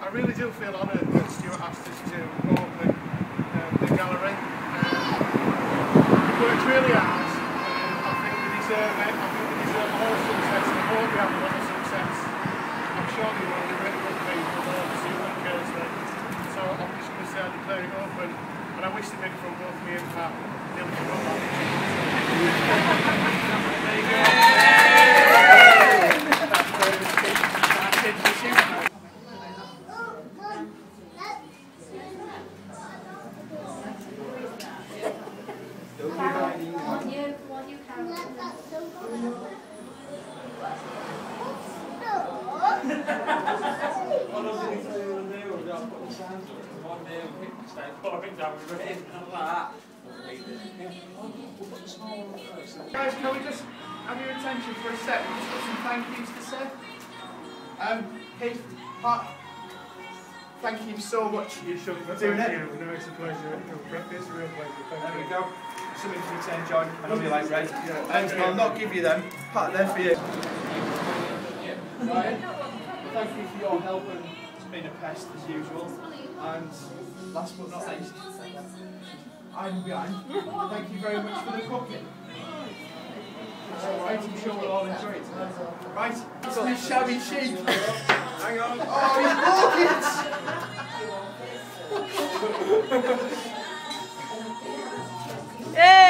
I really do feel honoured that Stuart asked us to open the gallery. We've worked really hard. I think we deserve it. I think we deserve a lot of success. I hope we have a lot of success. I'm sure they will be really good people all the Cineworld Guisborough. So I'm just going to say I declare it open. And I wish to make from both me and Pat. Nearly forgot that. There you go. Guys, can we just have your attention for a sec? We've just got some thank yous to say. Keith, Pat, thank you so much. You should for doing it. No, it's a pleasure. It's a real pleasure. There we go. Something to return, John. I know you like red. I'll not give you them. Pat, they're for you. Ryan, thank you for your help and being a pest as usual. And last but not least, I'm behind. Thank you very much for the cooking. Right, I'm sure we'll all enjoy it. Right, it's this shabby sheep. Hang on. Oh, he's walking! Hey!